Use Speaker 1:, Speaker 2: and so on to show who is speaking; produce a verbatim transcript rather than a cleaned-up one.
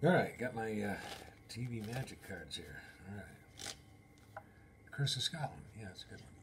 Speaker 1: All right, got my uh, T V Magic cards here. All right. Curse of Scotland. Yeah, it's a good one.